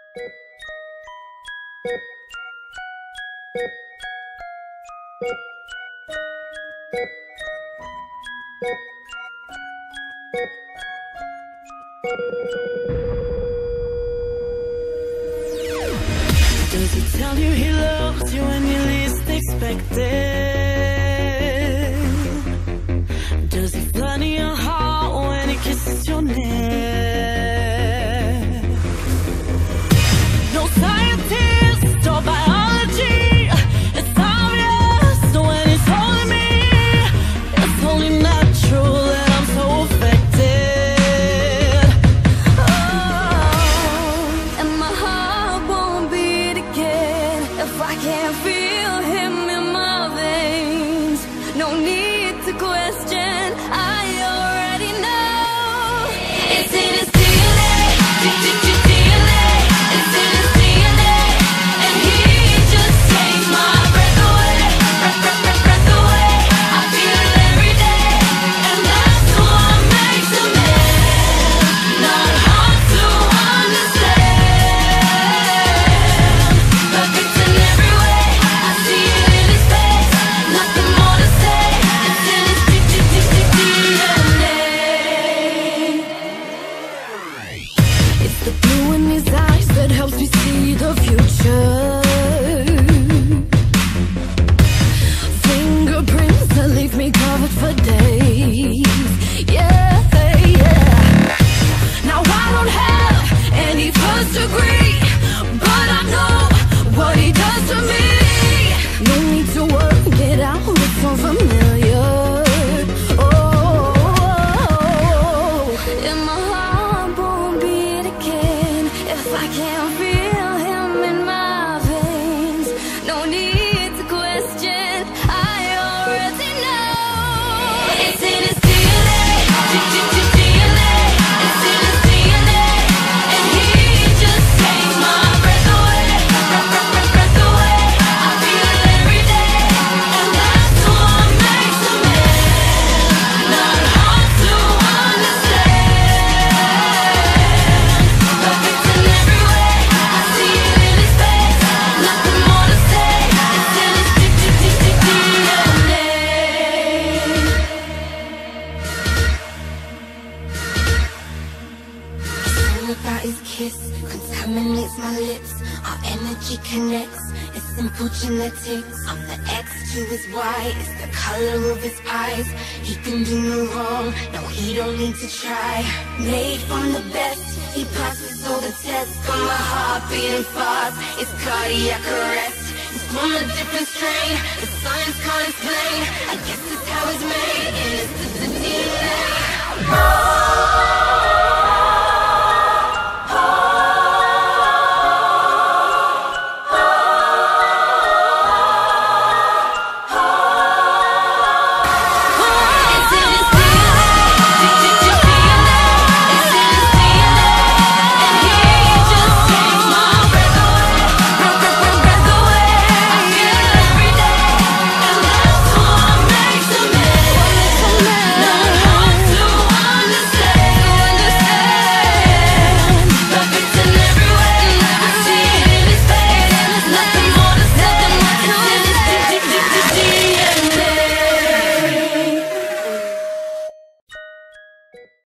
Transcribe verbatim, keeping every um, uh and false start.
Does he tell you he loves you when you least expect it? Does he flood your heart when he kisses your neck? No scientist or biology, it's obvious when he's holding me. It's only natural that I'm so affected. Oh, and my heart won't beat again if I can't feel him in my veins. No need to question, I already know. It's in his D N A, D N A. It's in his D N A, and he just takes my breath away, breath, breath, breath, breath away. I feel it every day, and that's what makes a man not hard to understand. Perfect in every way, I see it in his face. Nothing more to say, it's in his D N A. It's the blue in his eyes that helps me see the future. Fingerprints that leave me covered for days. Yeah, yeah. Now I don't have any first degree, but I know what he does to me. No need to work it out, it's so familiar. Oh, and my heart won't beat again if I can't feel him in my veins. No need to question, I already know. It's in his D N A, D N A. It's in his D N A, and he just takes my breath away, breath, breath, breath, breath away. I feel it every day, and that's what makes a man not hard to understand. Perfect in every way, I see it in his face. Nothing more to say, it's in his D N A. Something about his kiss contaminates my lips. Our energy connects, it's simple genetics. I'm the X to his Y, it's the color of his eyes. He can do no wrong, no he don't need to try. Made from the best, he passes all the tests. Got my heart beating fast, it's cardiac arrest. It's from a different strain, the science can't explain. I guess it's how it's made, and it's the D N A.